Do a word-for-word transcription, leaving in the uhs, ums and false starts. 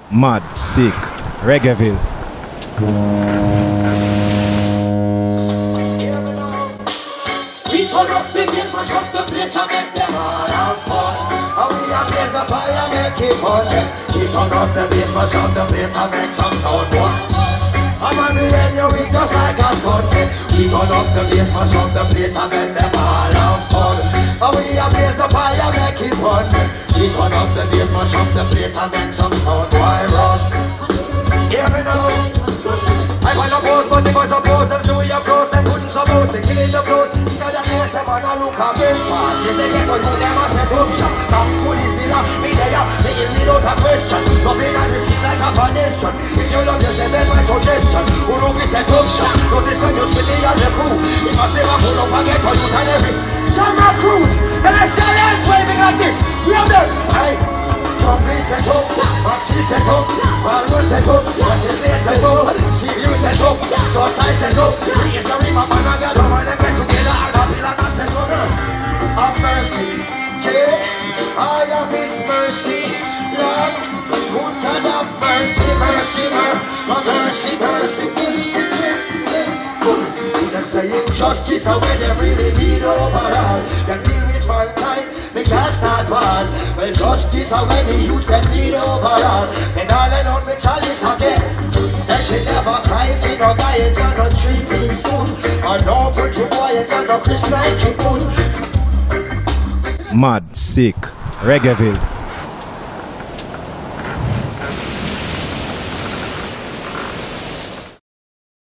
Mad, sick, Reggaeville. We turn up the place, mash up the place and make them all have fun. And we a blaze the fire, make it fun. We turn up the place, mash up the place and make some sound fun. I'm on the radio, we just like a sun. We turn up the place, mash up the place and make them all have fun. And we a blaze the fire, make it fun. We turn up the place, mash up the place and make some sound. Why run? Hear me now. I wanna pose, but they got to pose them to your clothes. They couldn't suppose they kill in the clothes. Because I hear some man a look a bit fast. Yes, they get to you, them a set up shop. Come police in a me there, they give me out a question. Nothing on the scene like a foundation. If you love yourself, then my suggestion. Who don't be set up shop? Notice when you see me and the crew. If I say I pull up and get for you and every Jamrock cruise. Then I see a hands waving like this. We have them. Aye. Trumpet set up, Munchy set up, Marley set up, Reggaeville set up, see you set up, Southside set up. Raise a river, man, I got them and them get together and a bill and a set up. Have mercy, yeah, I have His mercy, Lord. Good God have mercy, mercy, mercy, mercy, mercy. Them saying justice and when they really need overall. They deal with mankind. Me can't start bad. Well, justice and when the youths them need overall. And all I know me chalice again. That she never cry for no guy and got no three-piece suit. Or no pretty boy and got no Chris Nike boot. Mad, sick, Reggaeville.